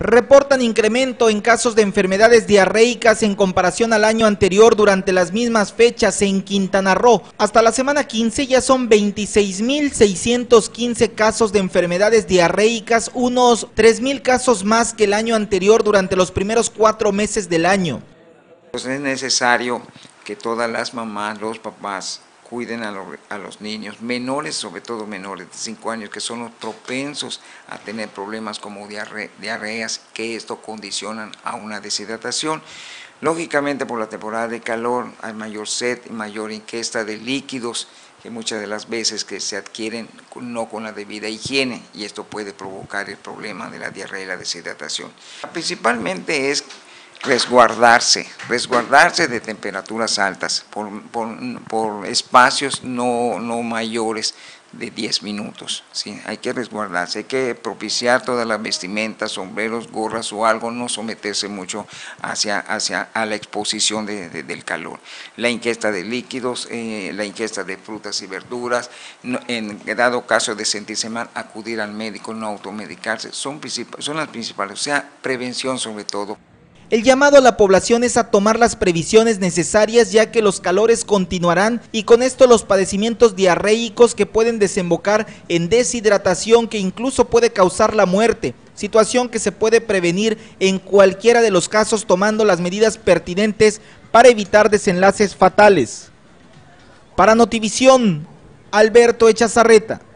reportan incremento en casos de enfermedades diarreicas en comparación al año anterior durante las mismas fechas en Quintana Roo. Hasta la semana 15 ya son 26.615 casos de enfermedades diarreicas, unos 3.000 casos más que el año anterior durante los primeros 4 meses del año. Pues es necesario que todas las mamás, los papás, cuiden a los niños, menores, sobre todo menores de 5 años, que son los propensos a tener problemas como diarreas, que esto condicionan a una deshidratación. Lógicamente, por la temporada de calor hay mayor sed y mayor ingesta de líquidos, que muchas de las veces que se adquieren no con la debida higiene, y esto puede provocar el problema de la diarrea y la deshidratación. Principalmente es resguardarse de temperaturas altas por espacios no mayores de 10 minutos, ¿sí? Hay que resguardarse, hay que propiciar todas las vestimentas, sombreros, gorras o algo, no someterse mucho a la exposición del calor. La ingesta de líquidos, la ingesta de frutas y verduras, en dado caso de sentirse mal, acudir al médico, no automedicarse, son las principales, o sea, prevención sobre todo. El llamado a la población es a tomar las previsiones necesarias, ya que los calores continuarán y con esto los padecimientos diarreicos que pueden desembocar en deshidratación que incluso puede causar la muerte, situación que se puede prevenir en cualquiera de los casos tomando las medidas pertinentes para evitar desenlaces fatales. Para Notivisión, Alberto Echazarreta.